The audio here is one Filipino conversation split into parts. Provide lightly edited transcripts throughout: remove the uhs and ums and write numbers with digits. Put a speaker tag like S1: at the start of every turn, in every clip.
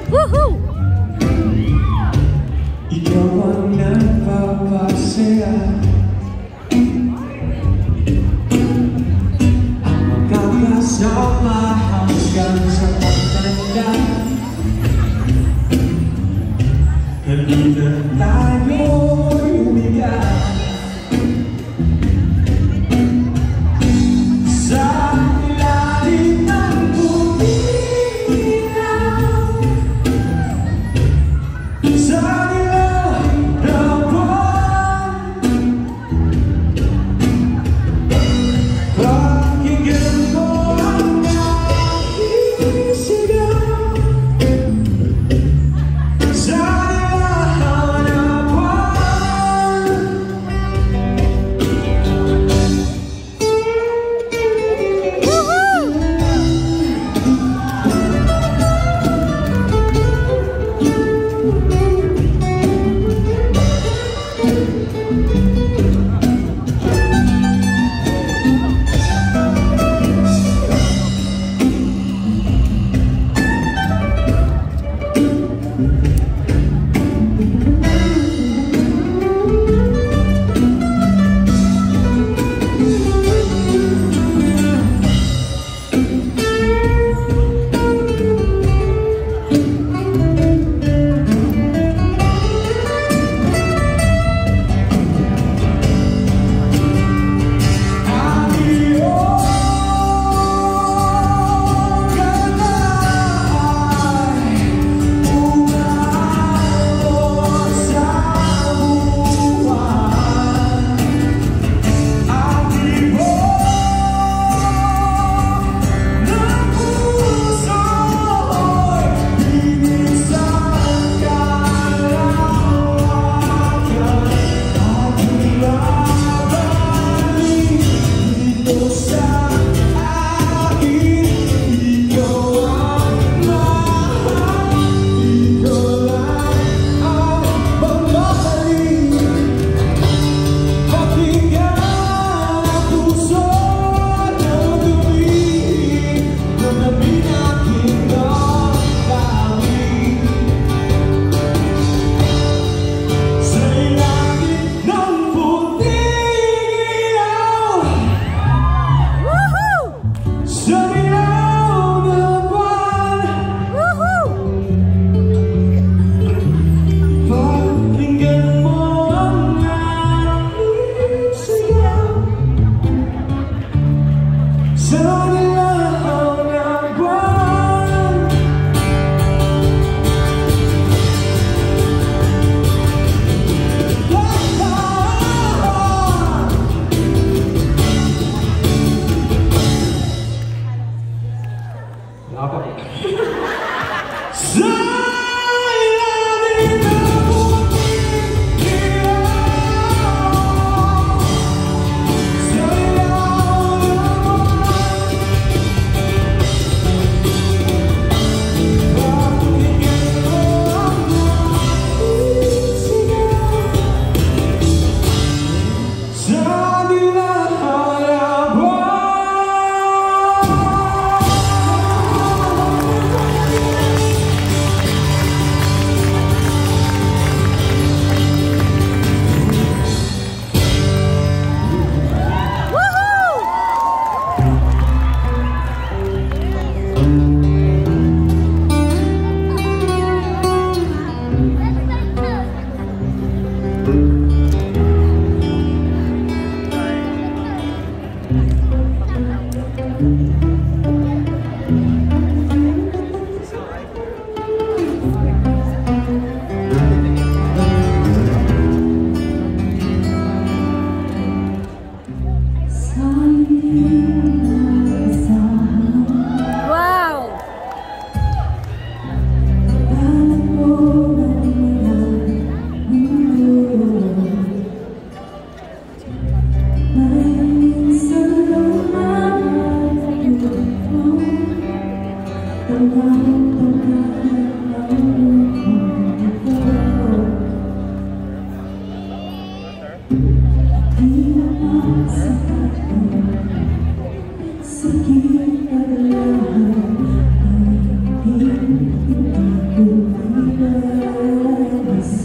S1: Woohoo!
S2: Ikaw ang nagpapasaya, ang magkakasama hanggang sa pagtanda. Halina tayo'y umiyak sa ilalim ng puting ilaw, sa dilaw ng buwan. Pakinggan mo ang aking sigaw sa dilaw ng buwan.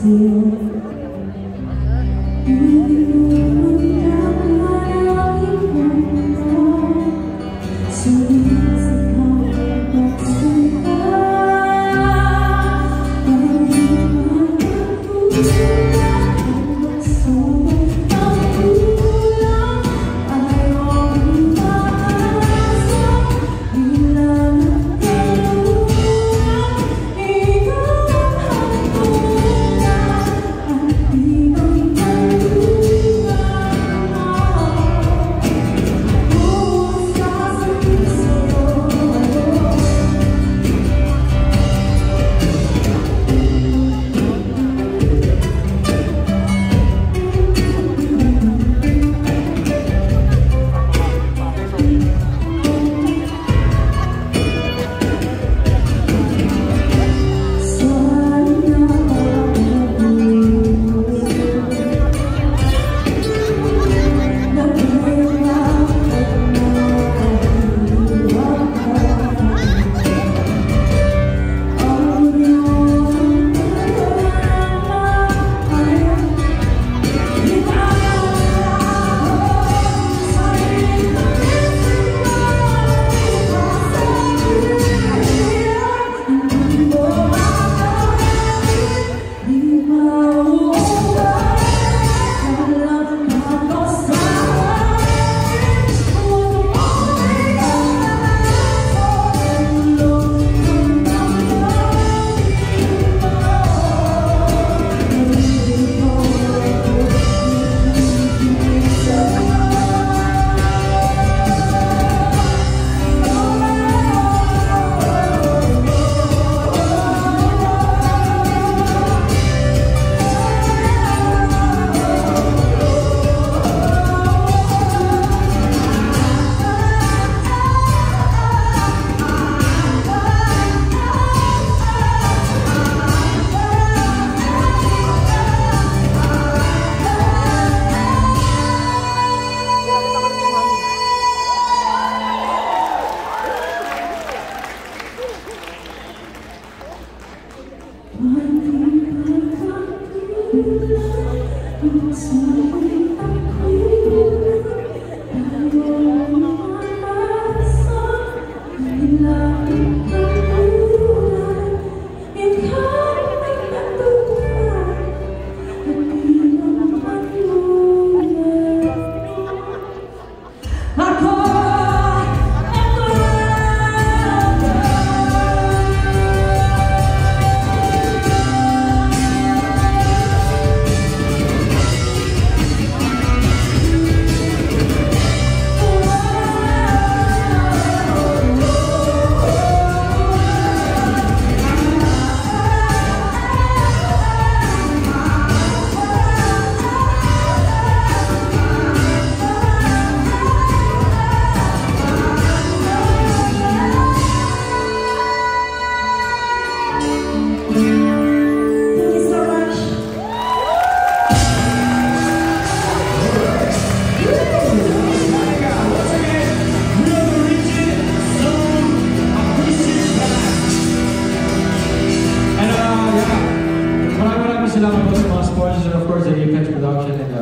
S1: salamat po sa mga sponsors and of course the Apex Production and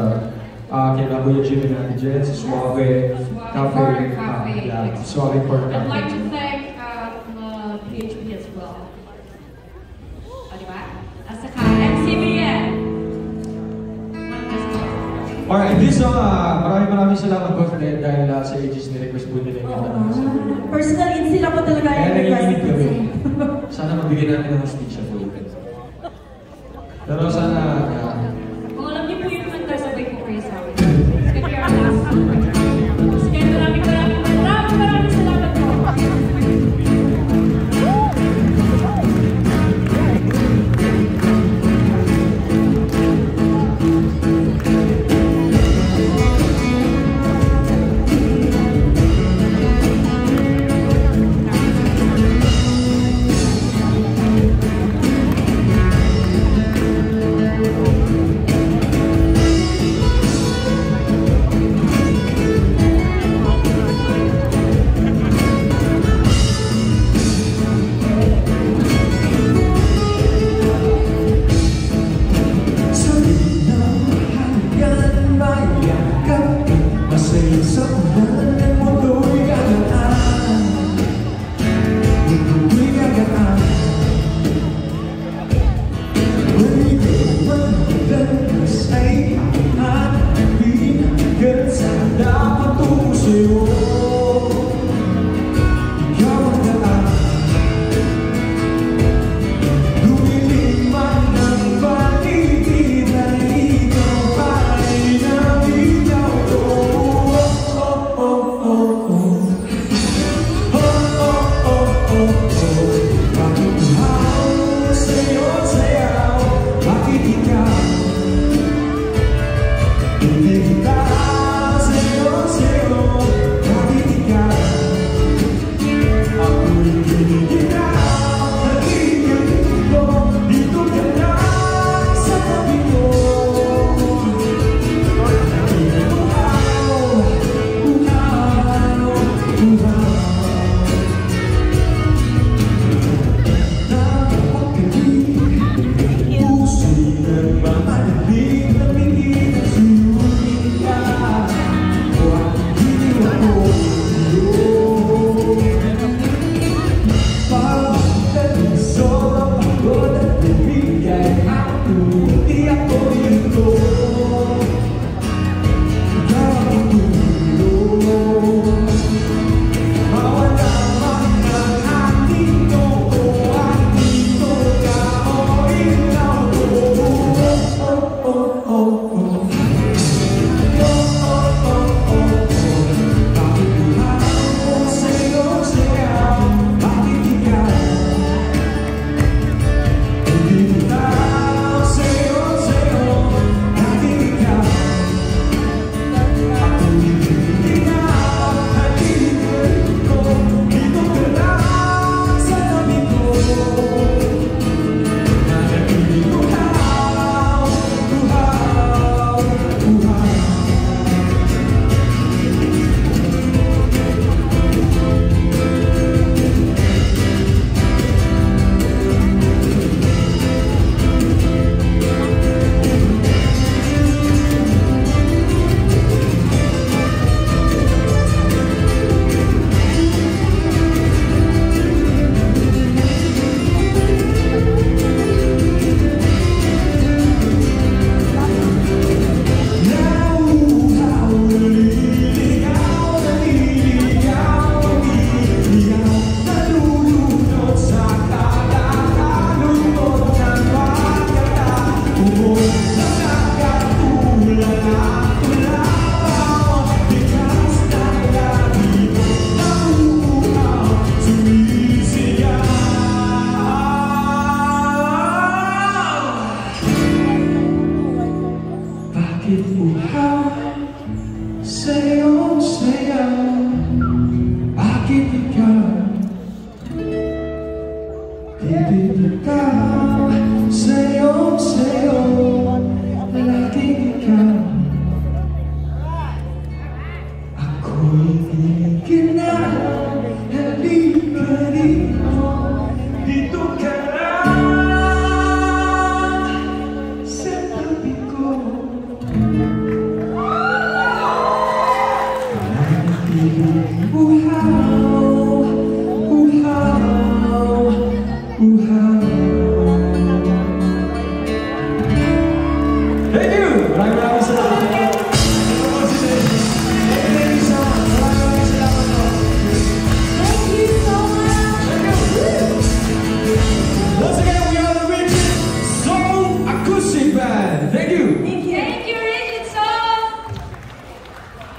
S1: kay Kuya Jimmy and Jen, si Suave Cafe, Suave Pork Cafe.
S3: I'd like to thank PHP as well. Diba? At saka MCBN.
S1: Alright, this song, maraming salamat po dahil sa ages ni-request po nila yung
S4: personal in sila po talaga yung request.
S1: Sana mabigyan natin ng speech po. Pero sana...
S3: Kung alam niyo po yung kanta, sabay po kayo sa akin. It's gonna be our last song. Sige, maraming salamat po.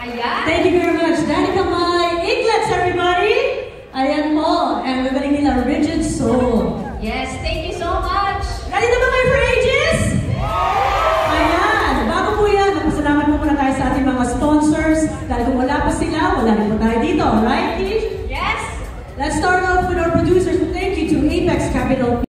S3: Ayan.
S4: Thank you very much. Danica Mai, Iglets, everybody! Ayan po. And we're gonna nila Rigid Soul.
S3: Yes, thank you so much.
S4: Ready na ba kayo for ages? Ayan. Bago po yan, napasalamat po muna tayo sa ating mga sponsors. Dahil kung wala pa sila, wala rin po tayo dito. Right, Kish?
S3: Yes.
S4: Let's start off with our producers. Thank you to Apex Capital.